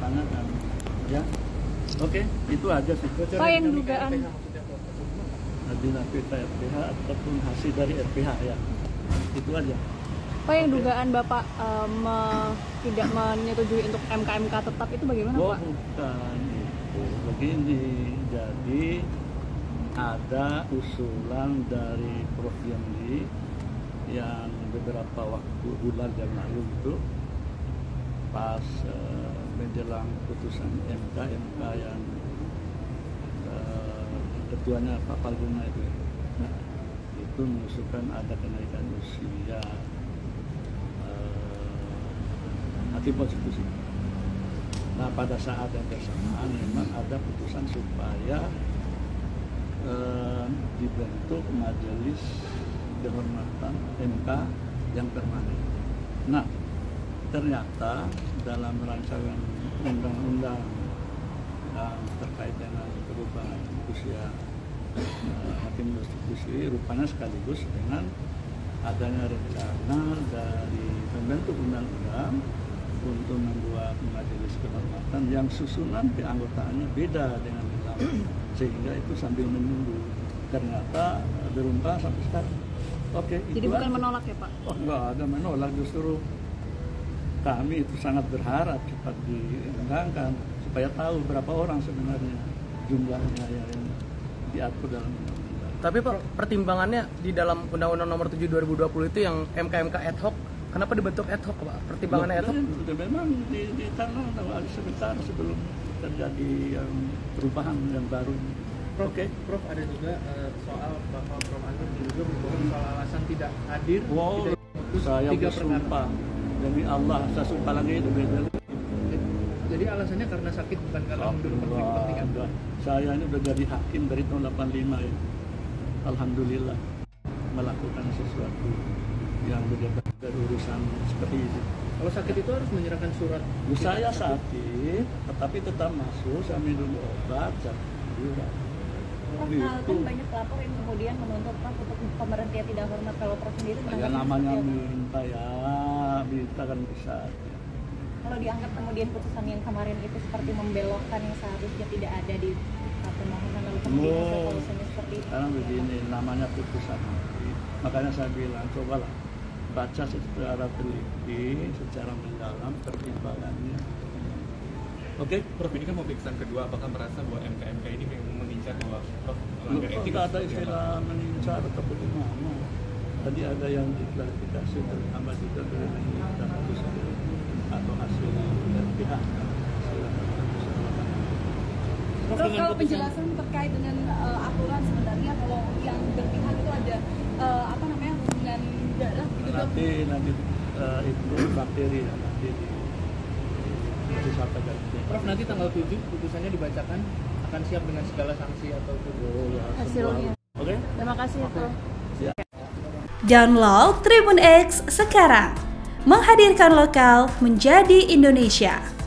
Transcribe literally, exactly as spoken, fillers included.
dilaksanakan. Ya, oke, itu aja sih. Pak, yang dugaan dinamika P H ataupun hasil dari R P H ya, itu aja. Pak, yang dugaan Bapak uh, me, tidak menyetujui untuk M K M K tetap itu bagaimana, oh, Pak? Bukan itu, begini. Jadi ada usulan dari Prof Yamli yang beberapa waktu bulan yang lalu itu pas uh, menjelang putusan M K M K yang uh, ketuanya Pak Palguna itu, nah, itu mengusulkan ada kenaikan usia hakim konstitusi. Nah, pada saat yang bersamaan memang ada putusan supaya eh, dibentuk majelis kehormatan M K yang permanen. Nah, ternyata dalam rancangan undang-undang yang terkait dengan perubahan usia eh, hakim konstitusi rupanya sekaligus dengan adanya rencana dari pembentuk undang-undang untuk membuat majelis kehormatan yang susunan keanggotaannya beda dengan yang lama, sehingga itu sambil menunggu ternyata berubah sampai sekarang. Oke, jadi bukan aja. Menolak ya Pak? Oh, enggak ada menolak, justru kami itu sangat berharap cepat diundangkan supaya tahu berapa orang sebenarnya jumlahnya yang diatur dalam undang-undang. Tapi Pak, pertimbangannya di dalam Undang-Undang Nomor tujuh dua ribu dua puluh itu yang M K M K ad hoc, kenapa dibentuk ad hoc Pak? Pertimbangannya ad hoc? Sudah memang di, di tanah sebentar sebelum terjadi yang perubahan yang baru. Prof, okay. Prof ada juga uh, soal Bapak Prof Anwar juga berbohong soal alasan tidak hadir. Wow, tidak saya bersumpah demi Allah, saya sumpah lagi itu beda. Jadi alasannya karena sakit bukan karena mundur konflik kepentingan. Saya ini udah jadi hakim dari tahun delapan puluh lima ya. Alhamdulillah melakukan sesuatu yang berbeda dari urusan seperti itu. Kalau sakit itu harus menyerahkan surat. Saya sakit, tetapi tetap masuk. Saya minum obat, saya juga. Prof, kan banyak pelapor yang kemudian menuntut Prof untuk pemberhentian tidak hormat. Kalau Prof sendiri ya namanya minta ya, minta kan bisa. Kalau dianggap kemudian putusan yang kemarin itu seperti membelokkan yang seharusnya tidak ada di permohonan, lalu kemudian hasil putusannya seperti itu. Karena begini, namanya putusan. Makanya saya bilang, cobalah baca secara teliti, secara mendalam pertimbangannya. Oke, okay? Prof, ini kan pemeriksaan kedua, apakah merasa bahwa M K M K ini mengincar bahwa Prof melanggar etik? Tidak ada istilah mengincar atau bagaimana. Tadi ada yang diklarifikasi terutama juga dengan mengincar putusan atau hasil dari pihak. Prof, kalau penjelasan terkait dengan uh, aturan sebenarnya kalau yang berpihak itu ada uh, apa namanya hubungan darah gitu. Nanti nanti uh, itu bakteri ya nanti di disampaikan. Prof, nanti tanggal tujuh putusannya dibacakan, akan siap dengan segala sanksi atau oh, ya, hasilnya. Oke. Okay? Terima kasih ya Prof. Ya. Download Tribun X sekarang, menghadirkan lokal menjadi Indonesia.